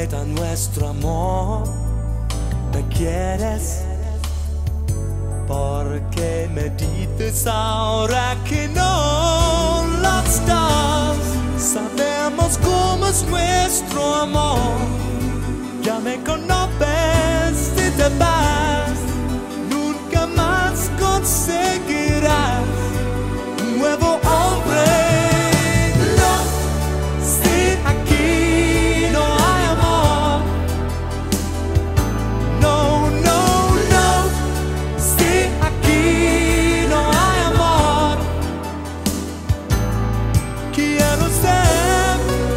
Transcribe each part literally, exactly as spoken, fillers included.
queda nuestro amor. ¿Me quieres? ¿Por qué me dices ahora que no lo estás? Sabemos cómo es nuestro amor. Ya me conoces, si te vas, nunca más conseguirás un nuevo hombre. No, si aquí no hay amor. No, no, no, si aquí no hay amor. Quiero ser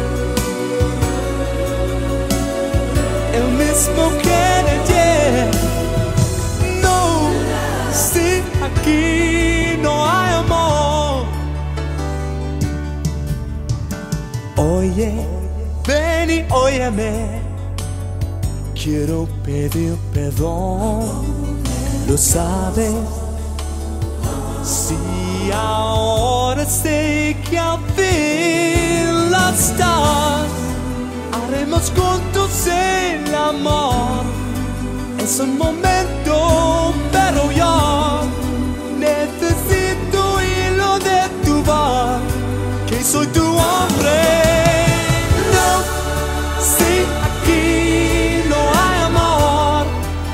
el mismo que ayer. No, si aquí no hay amor. Oye, ven y óyeme. Quiero pedir perdón, lo sabes. Si ahora sé que al fin lo estás, haremos juntos el amor. Es un momento, pero yo necesito hilo de tu voz, que soy tu hombre. No, si aquí no hay amor.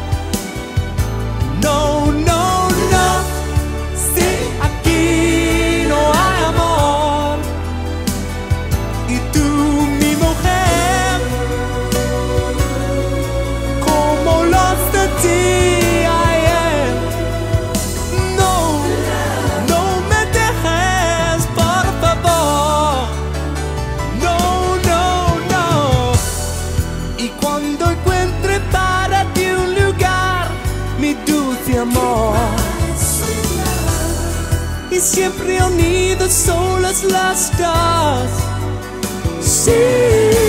No, no, no, si aquí no hay amor. Y tú, mi mujer, como los de ti ayer. No, no me dejes, por favor. No, no, no. Y cuando encuentre para ti un lugar, mi dulce amor, y siempre unidos solas las dos. Sí.